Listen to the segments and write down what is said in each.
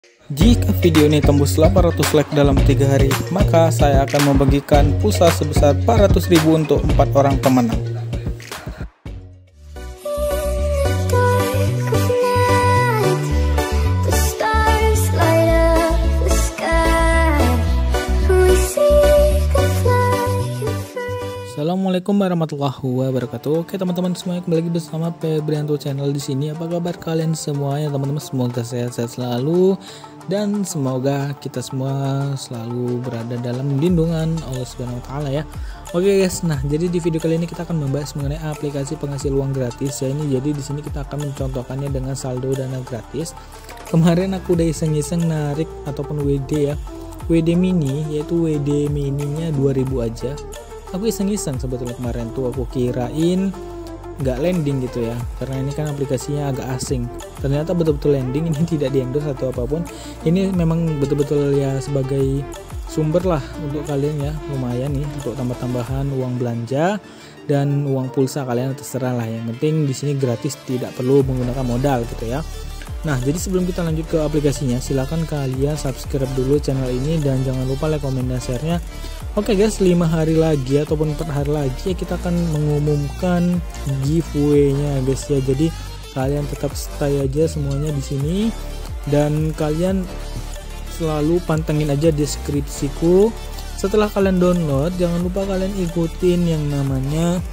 Jika video ini tembus 800 like dalam 3 hari, maka saya akan membagikan pulsa sebesar 400.000 untuk 4 orang pemenang. Assalamualaikum warahmatullahi wabarakatuh. Oke teman-teman semuanya, kembali lagi bersama Febrianto Channel di sini. Apa kabar kalian semuanya teman-teman? Semoga sehat-sehat selalu dan semoga kita semua selalu berada dalam lindungan Allah Subhanahu wa taala ya. Oke guys, nah jadi di video kali ini kita akan membahas mengenai aplikasi penghasil uang gratis ya ini. Jadi di sini kita akan mencontohkannya dengan saldo dana gratis. Kemarin aku udah iseng-iseng narik ataupun WD ya. WD mini, yaitu WD mininya 2000 aja. Aku iseng-iseng sebetulnya kemarin tuh, aku kirain nggak landing gitu ya, karena ini kan aplikasinya agak asing. Ternyata betul-betul landing, ini tidak di-endorse atau apapun. Ini memang betul-betul ya sebagai sumber lah untuk kalian ya, lumayan nih untuk tambah-tambahan uang belanja dan uang pulsa kalian, terserah lah. Yang penting di sini gratis, tidak perlu menggunakan modal gitu ya. Nah, jadi sebelum kita lanjut ke aplikasinya, silahkan kalian subscribe dulu channel ini dan jangan lupa like, komen, dan share-nya. Oke guys, 5 hari lagi ataupun 4 hari lagi ya, kita akan mengumumkan giveaway-nya guys ya. Jadi kalian tetap stay aja semuanya di sini dan kalian selalu pantengin aja deskripsiku. Setelah kalian download, jangan lupa kalian ikutin yang namanya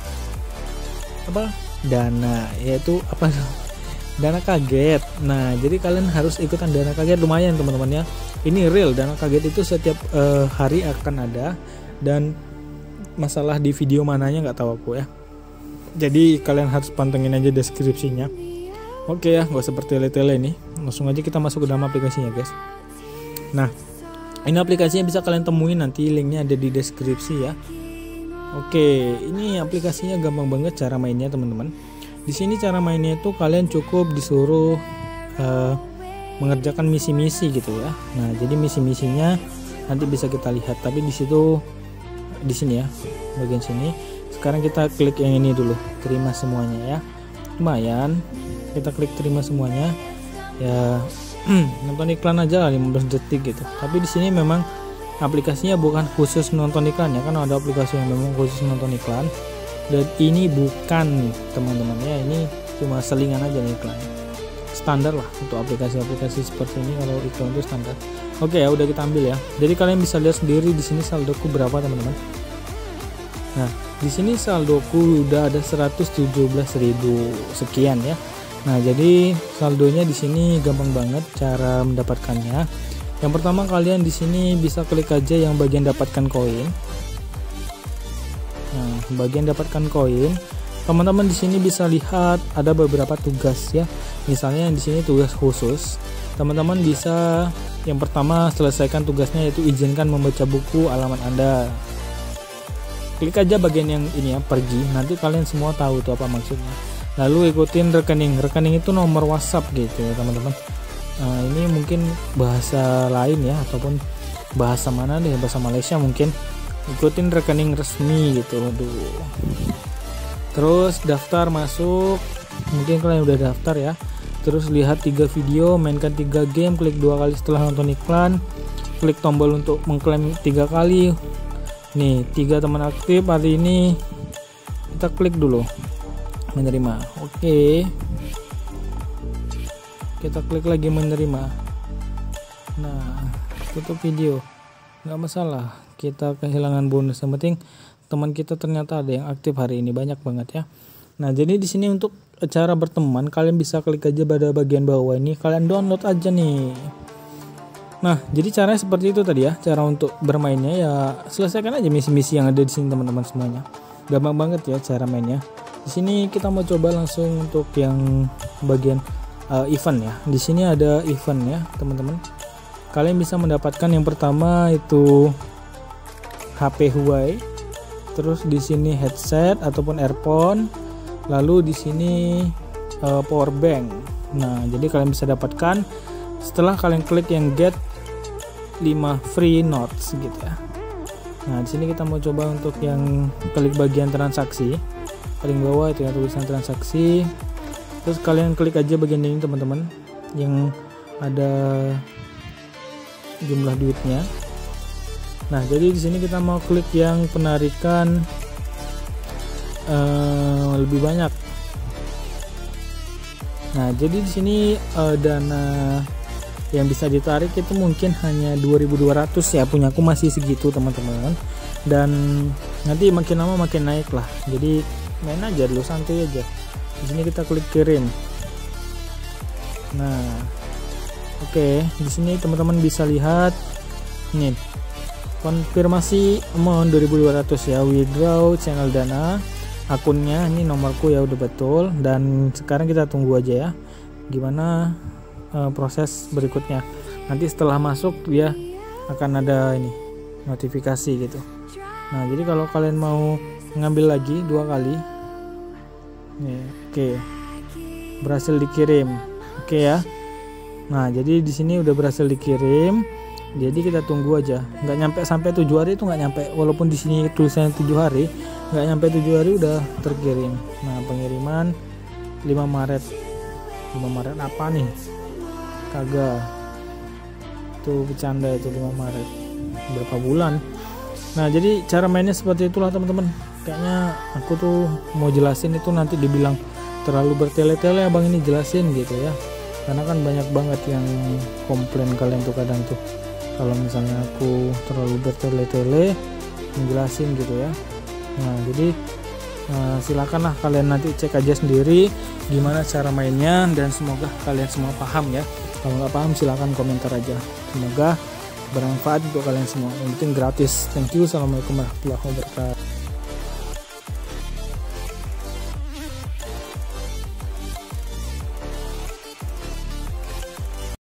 Dana, yaitu Dana kaget. Nah, jadi kalian harus ikutan Dana kaget, lumayan teman-teman ya. Ini real, Dana kaget itu setiap hari akan ada, dan masalah di video mananya nggak tahu aku ya. Jadi kalian harus pantengin aja deskripsinya. Oke ya, nggak seperti tele-tele ini. Langsung aja kita masuk ke dalam aplikasinya guys. Nah, ini aplikasinya bisa kalian temuin, nanti linknya ada di deskripsi ya. Oke, ini aplikasinya gampang banget cara mainnya teman-teman. Di sini cara mainnya itu kalian cukup disuruh mengerjakan misi-misi gitu ya. Nah, jadi misi-misinya nanti bisa kita lihat, tapi di sini ya, bagian sini. Sekarang kita klik yang ini dulu, terima semuanya ya. Lumayan, kita klik terima semuanya. Ya, nonton iklan aja lah 15 detik gitu. Tapi di sini memang aplikasinya bukan khusus nonton iklan ya, kan ada aplikasi yang memang khusus nonton iklan. Dan ini bukan teman-teman ya, ini cuma selingan aja nih iklan. Standar lah untuk aplikasi-aplikasi seperti ini, kalau iklan itu standar. Oke ya, udah kita ambil ya. Jadi kalian bisa lihat sendiri di sini saldoku berapa teman-teman. Nah, di sini saldoku udah ada 117.000 sekian ya. Nah, jadi saldonya di sini gampang banget cara mendapatkannya. Yang pertama, kalian di sini bisa klik aja yang bagian dapatkan koin. Nah, bagian dapatkan koin, teman-teman di sini bisa lihat ada beberapa tugas ya. Misalnya di sini tugas khusus, teman-teman bisa yang pertama selesaikan tugasnya, yaitu izinkan membaca buku halaman Anda. Klik aja bagian yang ini ya, pergi. Nanti kalian semua tahu tuh apa maksudnya. Lalu ikutin rekening itu nomor WhatsApp gitu ya teman-teman. Nah, ini mungkin bahasa lain ya, ataupun bahasa mana deh, bahasa Malaysia mungkin. Ikutin rekening resmi gitu. Aduh. Terus daftar masuk, mungkin kalian udah daftar ya. Terus lihat 3 video, mainkan 3 game, klik 2 kali setelah nonton iklan, klik tombol untuk mengklaim 3 kali. Nih 3 teman aktif hari ini, kita klik dulu menerima. Oke, kita klik lagi menerima. Nah, tutup video, nggak masalah, kita kehilangan bonus. Yang penting teman kita ternyata ada yang aktif hari ini, banyak banget ya. Nah, jadi di sini untuk cara berteman, kalian bisa klik aja pada bagian bawah ini, kalian download aja nih. Nah, jadi caranya seperti itu tadi ya. Cara untuk bermainnya ya, selesaikan aja misi-misi yang ada di sini teman-teman semuanya. Gampang banget ya cara mainnya. Di sini kita mau coba langsung untuk yang bagian event ya. Di sini ada event ya teman-teman. Kalian bisa mendapatkan yang pertama itu HP Huawei, terus di sini headset ataupun earphone, lalu di sini power bank. Nah, jadi kalian bisa dapatkan setelah kalian klik yang get 5 free notes gitu ya. Nah, di sini kita mau coba untuk yang klik bagian transaksi, paling bawah itu ya tulisan transaksi. Terus kalian klik aja bagian ini teman-teman, yang ada jumlah duitnya. Nah, jadi di sini kita mau klik yang penarikan lebih banyak. Nah, jadi di sini dana yang bisa ditarik itu mungkin hanya 2.200 ya, punyaku masih segitu teman-teman. Dan nanti makin lama makin naik lah. Jadi main aja dulu, santai aja. Di sini kita klik kirim. Nah, oke, di sini teman-teman bisa lihat nih konfirmasi amount 2.200 ya, withdraw channel dana, akunnya ini nomorku ya udah betul. Dan sekarang kita tunggu aja ya gimana proses berikutnya. Nanti setelah masuk dia akan ada ini notifikasi gitu. Nah, jadi kalau kalian mau ngambil lagi 2 kali nih, oke, berhasil dikirim. Oke ya. Nah, jadi di sini udah berhasil dikirim. Jadi kita tunggu aja. Nggak nyampe sampai 7 hari itu nggak nyampe. Walaupun di sini tulisannya 7 hari, nggak nyampe 7 hari udah terkirim. Nah, pengiriman 5 Maret. 5 Maret apa nih? Kagak. Itu bercanda itu 5 Maret. Berapa bulan? Nah, jadi cara mainnya seperti itulah teman-teman. Kayaknya aku tuh mau jelasin itu nanti dibilang terlalu bertele-tele, abang ini jelasin gitu ya. Karena kan banyak banget yang komplain kalian tuh kadang tuh kalau misalnya aku terlalu bertele-tele menjelasin gitu ya. Nah, jadi silakanlah kalian nanti cek aja sendiri gimana cara mainnya, dan semoga kalian semua paham ya. Kalau nggak paham silahkan komentar aja. Semoga bermanfaat untuk kalian semua. Yang penting gratis. Thank you. Assalamualaikum warahmatullahi wabarakatuh.